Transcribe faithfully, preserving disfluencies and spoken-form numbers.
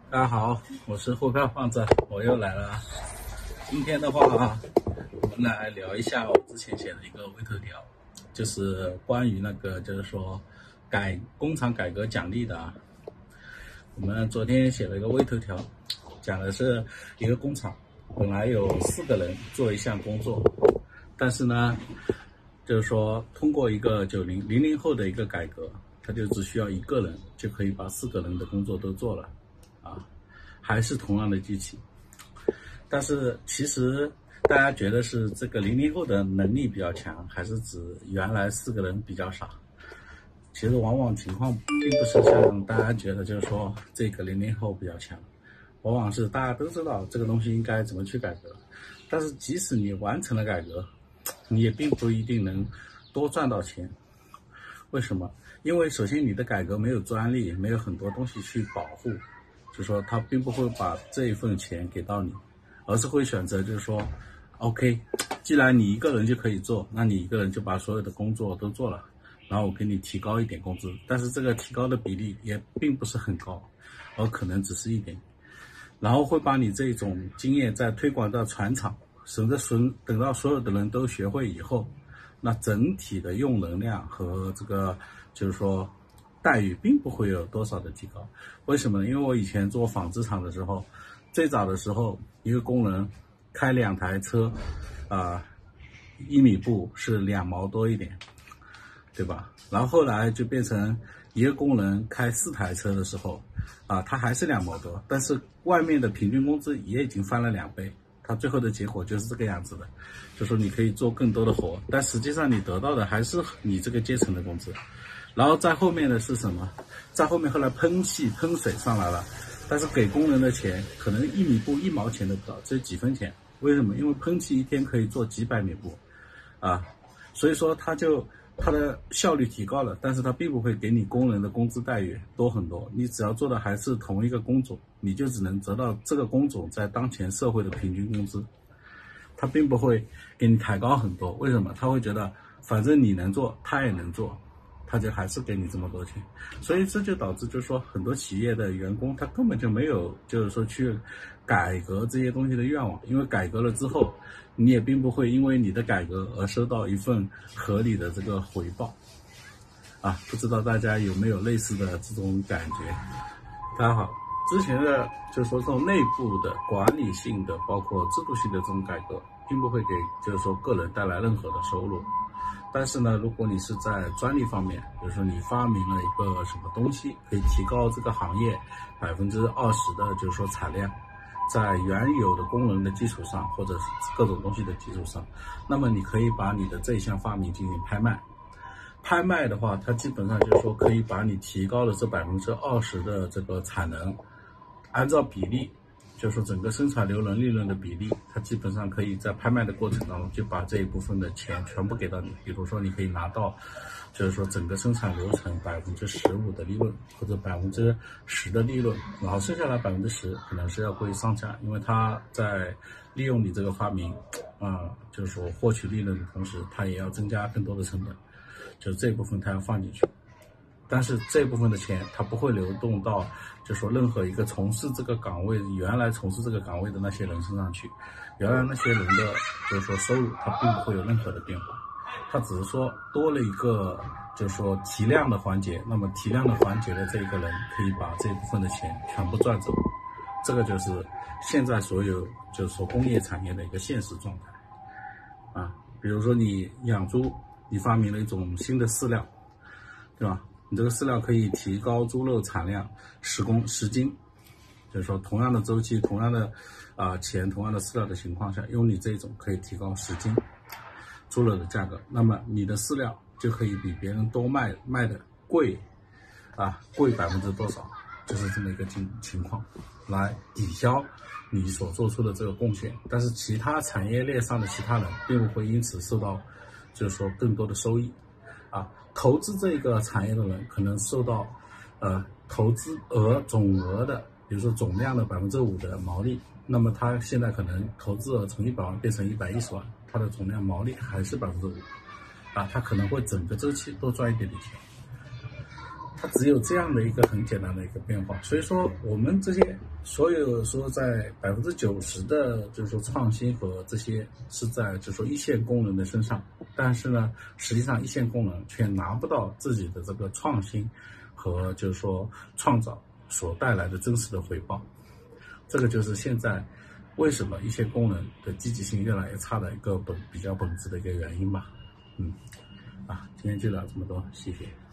大家好，我是货票放着，我又来了。今天的话，我们来聊一下我之前写的一个微头条，就是关于那个就是说改工厂改革奖励的啊。我们昨天写了一个微头条，讲的是一个工厂本来有四个人做一项工作，但是呢，就是说通过一个九零零零后的一个改革，他就只需要一个人就可以把四个人的工作都做了。啊，还是同样的机器，但是其实大家觉得是这个零零后的能力比较强，还是指原来四个人比较傻？其实往往情况并不是像大家觉得，就是说这个零零后比较强，往往是大家都知道这个东西应该怎么去改革，但是即使你完成了改革，你也并不一定能多赚到钱。为什么？因为首先你的改革没有专利，没有很多东西去保护。就是说他并不会把这一份钱给到你，而是会选择就是说 OK， 既然你一个人就可以做，那你一个人就把所有的工作都做了，然后我给你提高一点工资，但是这个提高的比例也并不是很高，而可能只是一点，然后会把你这种经验再推广到船厂，省得损等到所有的人都学会以后，那整体的用能量和这个就是说待遇并不会有多少的提高。为什么呢？因为我以前做纺织厂的时候，最早的时候一个工人开两台车啊、呃，一米布是两毛多一点，对吧？然后后来就变成一个工人开四台车的时候啊、呃，他还是两毛多，但是外面的平均工资也已经翻了两倍，他最后的结果就是这个样子的，就说你可以做更多的活，但实际上你得到的还是你这个阶层的工资。然后在后面的是什么？在后面后来喷气喷水上来了，但是给工人的钱可能一米布一毛钱都不到，只有几分钱。为什么？因为喷气一天可以做几百米布啊，所以说它就它的效率提高了，但是它并不会给你工人的工资待遇多很多。你只要做的还是同一个工种，你就只能得到这个工种在当前社会的平均工资，它并不会给你抬高很多。为什么？他会觉得反正你能做，他也能做，他就还是给你这么多钱。所以这就导致就是说很多企业的员工他根本就没有就是说去改革这些东西的愿望，因为改革了之后你也并不会因为你的改革而收到一份合理的这个回报啊。不知道大家有没有类似的这种感觉？大家好，之前的就是说这种内部的管理性的包括制度性的这种改革并不会给就是说个人带来任何的收入，但是呢，如果你是在专利方面，比如说你发明了一个什么东西，可以提高这个行业百分之二十的，就是说产量，在原有的功能的基础上，或者是各种东西的基础上，那么你可以把你的这一项发明进行拍卖。拍卖的话，它基本上就是说可以把你提高了这百分之二十的这个产能，按照比例。就是说整个生产流程利润的比例，它基本上可以在拍卖的过程当中就把这一部分的钱全部给到你。比如说你可以拿到就是说整个生产流程百分之十五的利润，或者百分之十的利润，然后剩下来百分之十可能是要归商家，因为他在利用你这个发明啊、呃，就是说获取利润的同时，他也要增加更多的成本，就这部分他要放进去。但是这部分的钱它不会流动到就是说任何一个从事这个岗位原来从事这个岗位的那些人身上去，原来那些人的就是说收入它并不会有任何的变化，它只是说多了一个就是说提量的环节，那么提量的环节的这一个人可以把这一部分的钱全部赚走，这个就是现在所有就是说工业产业的一个现实状态啊。比如说你养猪，你发明了一种新的饲料，对吧？你这个饲料可以提高猪肉产量十公十斤，就是说同样的周期、同样的啊、呃、钱、同样的饲料的情况下，用你这种可以提高十斤猪肉的价格，那么你的饲料就可以比别人多卖卖的贵啊贵百分之多少，就是这么一个情情况，来抵消你所做出的这个贡献。但是其他产业链上的其他人并不会因此受到就是说更多的收益啊。投资这个产业的人可能受到呃投资额总额的，比如说总量的百分之五的毛利，那么他现在可能投资额从一百万变成一百一十万，他的总量毛利还是百分之五啊，他可能会整个周期多赚一点点钱。 它只有这样的一个很简单的一个变化。所以说，我们这些所有说在百分之九十的，就是说创新和这些是在就是说一线工人的身上，但是呢，实际上一线工人却拿不到自己的这个创新和就是说创造所带来的真实的回报。这个就是现在为什么一些工人的积极性越来越差的一个本比较本质的一个原因吧。嗯，啊，今天就聊这么多，谢谢。